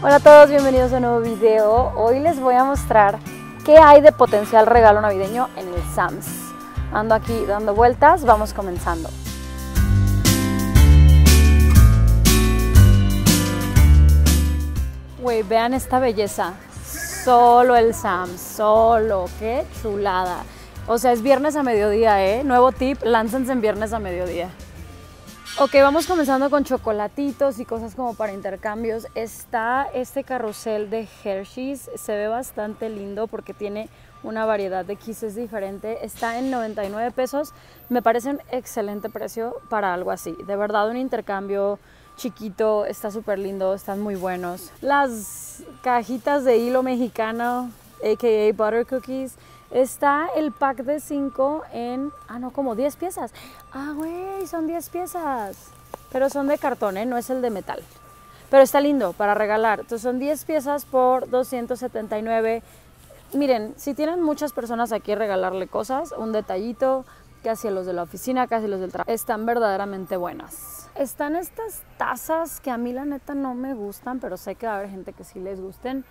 Hola a todos, bienvenidos a un nuevo video. Hoy les voy a mostrar qué hay de potencial regalo navideño en el Sam's. Ando aquí dando vueltas, vamos comenzando. Güey, vean esta belleza. Solo el Sam's, solo, qué chulada. O sea, es viernes a mediodía, ¿eh? Nuevo tip, láncense en viernes a mediodía. Ok, vamos comenzando con chocolatitos y cosas como para intercambios. Está este carrusel de Hershey's, se ve bastante lindo porque tiene una variedad de kisses diferente. Está en 99 pesos, me parece un excelente precio para algo así. De verdad, un intercambio chiquito, está súper lindo, están muy buenos. Las cajitas de hilo mexicano, a.k.a. Butter Cookies. Está el pack de 5 en, como 10 piezas. Güey, son 10 piezas. Pero son de cartón, no es el de metal. Pero está lindo para regalar. Entonces son 10 piezas por 279. Miren, si tienen muchas personas aquí a regalarle cosas, un detallito, casi a los de la oficina, casi a los del trabajo, están verdaderamente buenas. Están estas tazas que a mí la neta no me gustan, pero sé que va a haber gente que sí les gusten.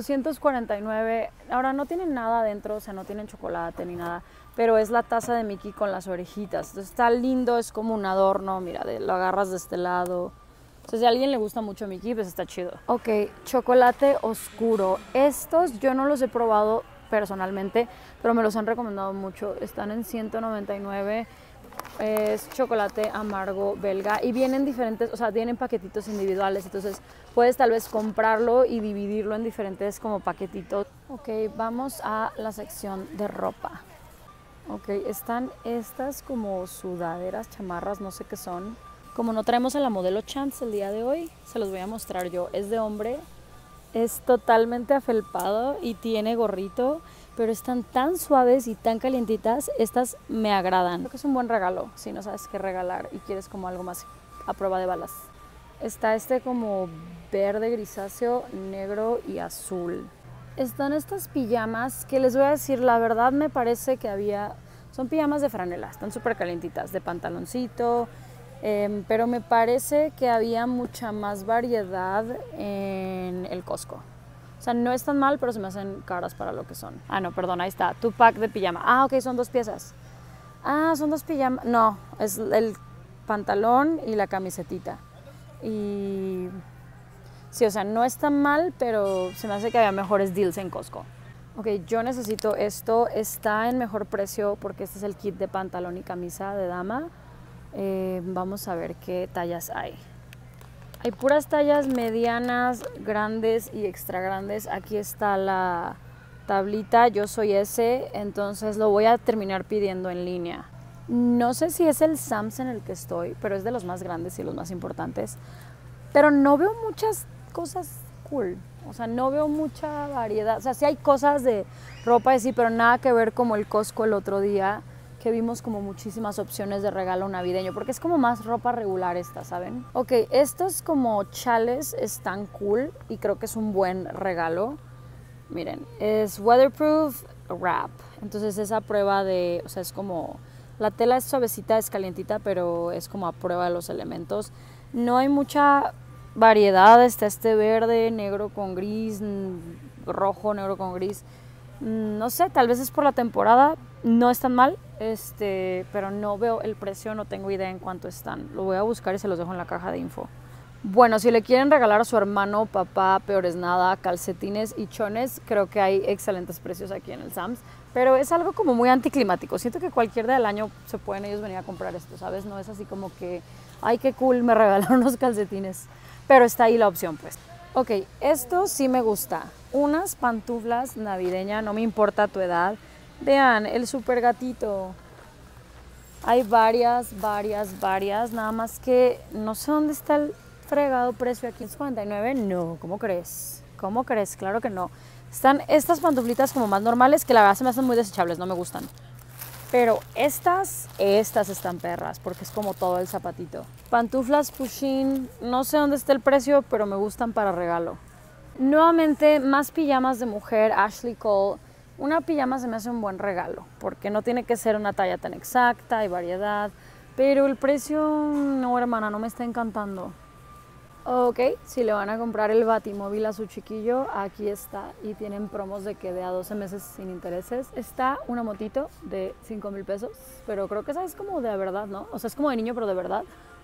249, ahora no tienen nada adentro, o sea, no tienen chocolate ni nada, pero es la taza de Mickey con las orejitas. Entonces está lindo, es como un adorno, mira, lo agarras de este lado. O sea, si a alguien le gusta mucho Mickey, pues está chido. Ok, chocolate oscuro. Estos yo no los he probado personalmente, pero me los han recomendado mucho. Están en 199. Es chocolate amargo belga y vienen diferentes, o sea, vienen paquetitos individuales, entonces puedes tal vez comprarlo y dividirlo en diferentes como paquetitos. Ok, vamos a la sección de ropa. Ok, están estas como sudaderas, chamarras, no sé qué son. Como no traemos a la modelo Chance el día de hoy, se los voy a mostrar yo. Es de hombre, es totalmente afelpado y tiene gorrito, pero están tan suaves y tan calientitas, estas me agradan. Creo que es un buen regalo si no sabes qué regalar y quieres como algo más a prueba de balas. Está este como verde grisáceo, negro y azul. Están estas pijamas que les voy a decir, la verdad me parece que son pijamas de franela, están súper calientitas, de pantaloncito, pero me parece que había mucha más variedad en el Costco. O sea, no están mal, pero se me hacen caras para lo que son. No, perdón, ahí está, tu pack de pijama. Ok, son 2 piezas. Son 2 pijamas. No, es el pantalón y la camisetita. Y sí, o sea, no están mal, pero se me hace que había mejores deals en Costco. Ok, yo necesito esto. Está en mejor precio porque este es el kit de pantalón y camisa de dama. Vamos a ver qué tallas hay. Hay puras tallas medianas, grandes y extra grandes. Aquí está la tablita, yo soy S, entonces lo voy a terminar pidiendo en línea. No sé si es el Sam's en el que estoy, pero es de los más grandes y los más importantes. Pero no veo muchas cosas cool, o sea, no veo mucha variedad. O sea, sí hay cosas de ropa y sí, pero nada que ver como el Costco el otro día, que vimos como muchísimas opciones de regalo navideño, porque es como más ropa regular esta, ¿saben? Ok, estos como chales están cool y creo que es un buen regalo. Miren, es weatherproof wrap, entonces esa prueba de, o sea, es como, la tela es suavecita, es calientita, pero es como a prueba de los elementos. No hay mucha variedad, está este verde, negro con gris, rojo, negro con gris. No sé, tal vez es por la temporada, no están mal, pero no veo el precio, no tengo idea en cuánto están. Lo voy a buscar y se los dejo en la caja de info. Bueno, si le quieren regalar a su hermano, papá, peor es nada, calcetines y chones, creo que hay excelentes precios aquí en el Sam's, pero es algo como muy anticlimático. Siento que cualquier día del año se pueden ellos venir a comprar esto, ¿sabes? No es así como que, ay, qué cool, me regalaron unos calcetines, pero está ahí la opción, pues. Ok, esto sí me gusta. Unas pantuflas navideñas, no me importa tu edad. Vean, el super gatito. Hay varias, nada más que no sé dónde está el fregado precio aquí. ¿Es 49? No, ¿cómo crees? ¿Cómo crees? Claro que no. Están estas pantuflitas como más normales que la verdad se me hacen muy desechables, no me gustan. Pero estas están perras porque es como todo el zapatito. Pantuflas Pusheen, no sé dónde está el precio, pero me gustan para regalo. Nuevamente, más pijamas de mujer, Ashley Cole. Una pijama se me hace un buen regalo porque no tiene que ser una talla tan exacta, hay variedad. Pero el precio, no hermana, no me está encantando. Ok, si le van a comprar el Batimóvil a su chiquillo, aquí está. Y tienen promos de que de a 12 meses sin intereses. Está una motito de 5,000 pesos, pero creo que esa es como de verdad, ¿no? O sea, es como de niño, pero de verdad.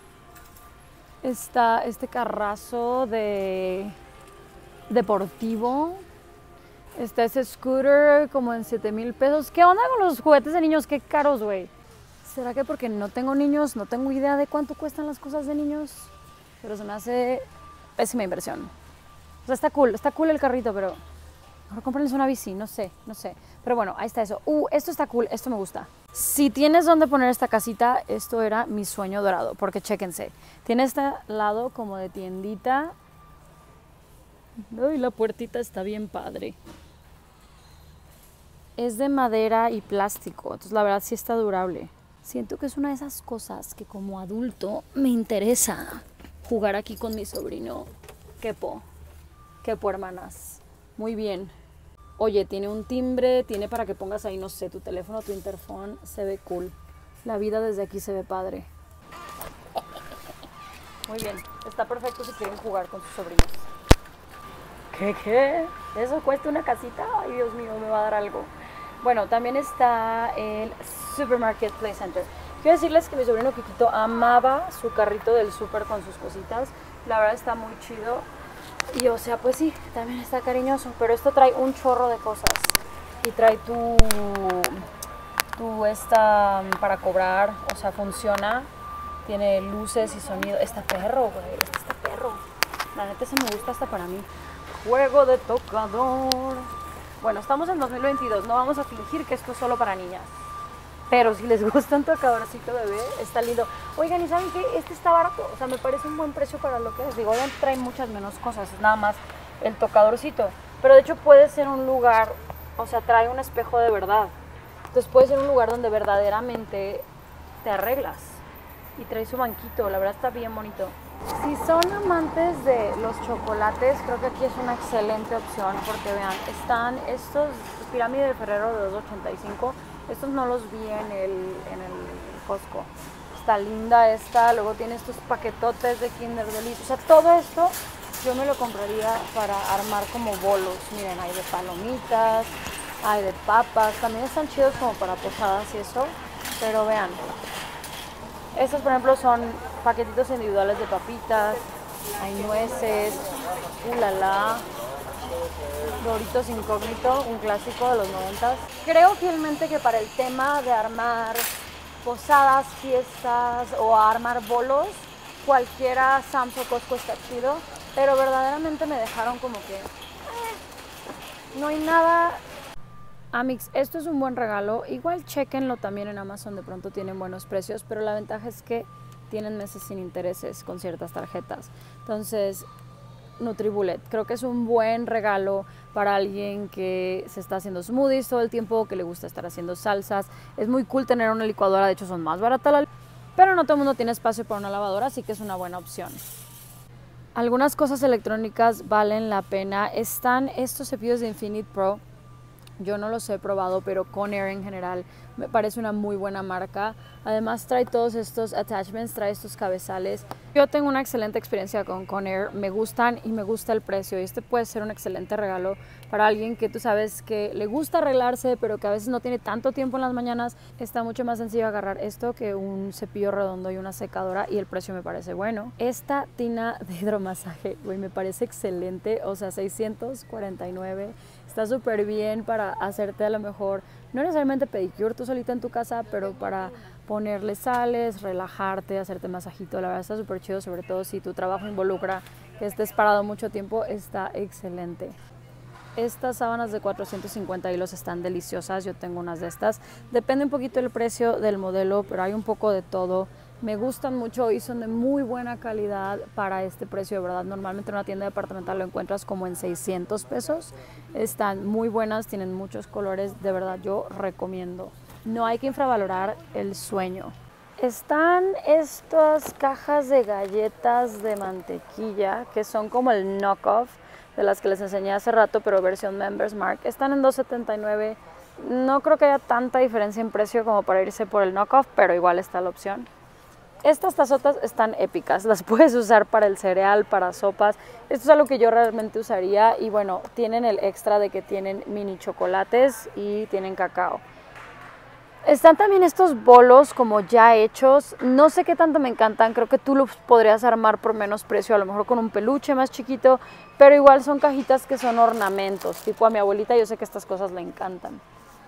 Está este carrazo de deportivo. Está ese scooter como en 7,000 pesos. ¿Qué onda con los juguetes de niños? Qué caros, güey. ¿Será que porque no tengo niños, no tengo idea de cuánto cuestan las cosas de niños? Pero se me hace pésima inversión. O sea, está cool el carrito, pero mejor cómprenles una bici, no sé. Pero bueno, ahí está eso. Esto está cool, esto me gusta. Si tienes dónde poner esta casita, esto era mi sueño dorado, porque chéquense. Tiene este lado como de tiendita. Ay, la puertita está bien padre. Es de madera y plástico, entonces la verdad sí está durable. Siento que es una de esas cosas que como adulto me interesa jugar aquí con mi sobrino. Quepo, hermanas. Muy bien. Oye, tiene un timbre, tiene para que pongas ahí, no sé, tu teléfono, tu interfón. Se ve cool. La vida desde aquí se ve padre. Muy bien, está perfecto si quieren jugar con sus sobrinos. ¿Qué? ¿Eso cuesta una casita? Ay, Dios mío, me va a dar algo. Bueno, también está el Supermarket Play Center. Quiero decirles que mi sobrino Kikito amaba su carrito del súper con sus cositas. La verdad está muy chido. Y o sea, pues sí, también está cariñoso. Pero esto trae un chorro de cosas. Y trae tu esta para cobrar. O sea, funciona. Tiene luces y sonido. Está perro, güey. Está perro. La neta se me gusta hasta para mí. Juego de tocador. Bueno, estamos en 2022, no vamos a fingir que esto es solo para niñas. Pero si les gusta un tocadorcito bebé, está lindo. Oigan, ¿y saben qué? Este está barato, o sea, me parece un buen precio para lo que es. Digo, obviamente trae muchas menos cosas, es nada más el tocadorcito. Pero de hecho puede ser un lugar, o sea, trae un espejo de verdad. Entonces puede ser un lugar donde verdaderamente te arreglas. Y trae su banquito, la verdad está bien bonito. Si son amantes de los chocolates, creo que aquí es una excelente opción porque vean, están estos Pirámide de Ferrero de 2.85, estos no los vi en el Costco. Está linda esta, luego tiene estos paquetotes de Kinder Delicia, o sea, todo esto yo me lo compraría para armar como bolos. Miren, hay de palomitas, hay de papas, también están chidos como para posadas y eso, pero vean. Estos, por ejemplo, son paquetitos individuales de papitas, hay nueces, Doritos Incógnito, un clásico de los 90. Creo fielmente que para el tema de armar posadas, fiestas o armar bolos, cualquiera Sam's o Costco está chido, pero verdaderamente me dejaron como que no hay nada. Amix, esto es un buen regalo, igual chequenlo también en Amazon, de pronto tienen buenos precios, pero la ventaja es que tienen meses sin intereses con ciertas tarjetas. Entonces, NutriBullet, creo que es un buen regalo para alguien que se está haciendo smoothies todo el tiempo, que le gusta estar haciendo salsas. Es muy cool tener una licuadora, de hecho son más baratas, pero no todo el mundo tiene espacio para una lavadora, así que es una buena opción. Algunas cosas electrónicas valen la pena. Están estos cepillos de Infinite Pro. Yo no los he probado, pero Conair en general me parece una muy buena marca. Además trae todos estos attachments, trae estos cabezales. Yo tengo una excelente experiencia con Conair, me gustan y me gusta el precio. Y este puede ser un excelente regalo para alguien que tú sabes que le gusta arreglarse, pero que a veces no tiene tanto tiempo en las mañanas. Está mucho más sencillo agarrar esto que un cepillo redondo y una secadora, y el precio me parece bueno. Esta tina de hidromasaje, güey, me parece excelente, o sea, 649. Está súper bien para hacerte a lo mejor, no necesariamente pedicure tú solita en tu casa, pero para ponerle sales, relajarte, hacerte masajito. La verdad está súper chido, sobre todo si tu trabajo involucra que estés parado mucho tiempo, está excelente. Estas sábanas de 450 hilos están deliciosas, yo tengo unas de estas. Depende un poquito del precio del modelo, pero hay un poco de todo. Me gustan mucho y son de muy buena calidad para este precio, de verdad. Normalmente en una tienda departamental lo encuentras como en 600 pesos. Están muy buenas, tienen muchos colores, de verdad yo recomiendo. No hay que infravalorar el sueño. Están estas cajas de galletas de mantequilla que son como el knockoff de las que les enseñé hace rato, pero versión Members Mark. Están en $2.79. No creo que haya tanta diferencia en precio como para irse por el knockoff, pero igual está la opción. Estas tazotas están épicas, las puedes usar para el cereal, para sopas. Esto es algo que yo realmente usaría y bueno, tienen el extra de que tienen mini chocolates y tienen cacao. Están también estos bolos como ya hechos, no sé qué tanto me encantan, creo que tú los podrías armar por menos precio, a lo mejor con un peluche más chiquito, pero igual son cajitas que son ornamentos, tipo a mi abuelita yo sé que estas cosas le encantan.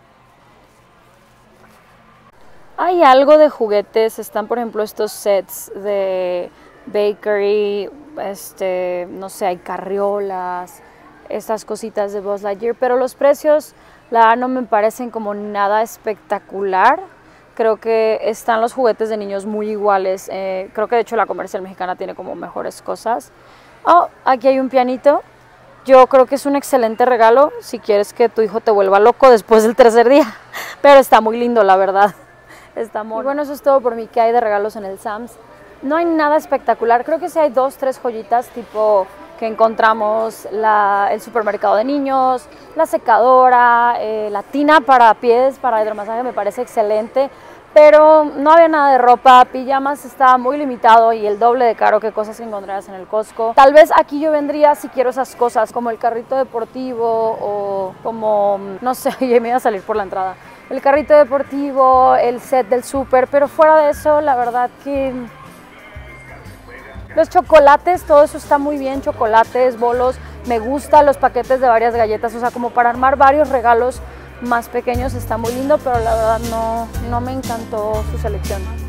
Hay algo de juguetes, están por ejemplo estos sets de bakery, no sé, hay carriolas, estas cositas de Buzz Lightyear, pero los precios, la verdad, no me parecen como nada espectacular. Creo que están los juguetes de niños muy iguales, creo que de hecho la comercial mexicana tiene como mejores cosas. Oh, aquí hay un pianito. Yo creo que es un excelente regalo si quieres que tu hijo te vuelva loco después del tercer día, pero está muy lindo la verdad. Está muy bueno. Eso es todo por mí que hay de regalos en el Sam's. No hay nada espectacular, creo que sí hay 2, 3 joyitas tipo que encontramos el supermercado de niños, la secadora, la tina para pies, para hidromasaje me parece excelente, pero no había nada de ropa, pijamas estaba muy limitado y el doble de caro que cosas que encontrarás en el Costco. Tal vez aquí yo vendría si quiero esas cosas como el carrito deportivo o como, no sé, ya me iba a salir por la entrada. El carrito deportivo, el set del súper, pero fuera de eso, la verdad que los chocolates, todo eso está muy bien, chocolates, bolos, me gustan los paquetes de varias galletas, o sea, como para armar varios regalos más pequeños está muy lindo, pero la verdad no me encantó su selección.